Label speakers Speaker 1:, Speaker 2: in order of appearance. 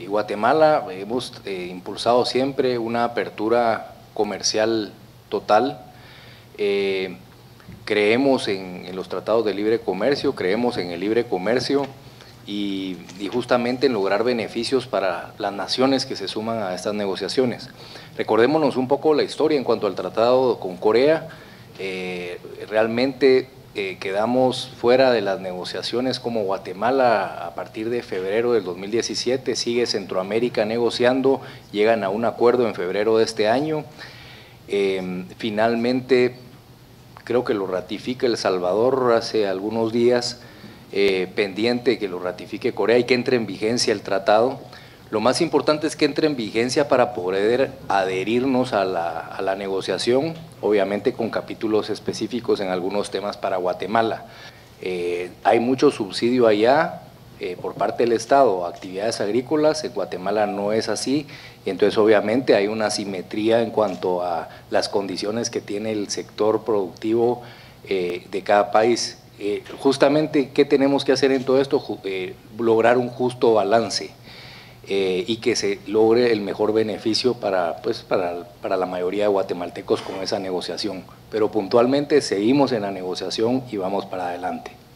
Speaker 1: Guatemala hemos impulsado siempre una apertura comercial total. Creemos en los tratados de libre comercio, creemos en el libre comercio y justamente en lograr beneficios para las naciones que se suman a estas negociaciones. Recordémonos un poco la historia en cuanto al tratado con Corea. Realmente quedamos fuera de las negociaciones como Guatemala a partir de febrero del 2017, sigue Centroamérica negociando, llegan a un acuerdo en febrero de este año. Finalmente, creo que lo ratifica El Salvador hace algunos días, pendiente que lo ratifique Corea y que entre en vigencia el tratado. Lo más importante es que entre en vigencia para poder adherirnos a la negociación, obviamente con capítulos específicos en algunos temas para Guatemala. Hay mucho subsidio allá por parte del Estado, actividades agrícolas, en Guatemala no es así, y entonces obviamente hay una asimetría en cuanto a las condiciones que tiene el sector productivo de cada país. Justamente, ¿qué tenemos que hacer en todo esto? Lograr un justo balance. Y que se logre el mejor beneficio para la mayoría de guatemaltecos con esa negociación. Pero puntualmente seguimos en la negociación y vamos para adelante.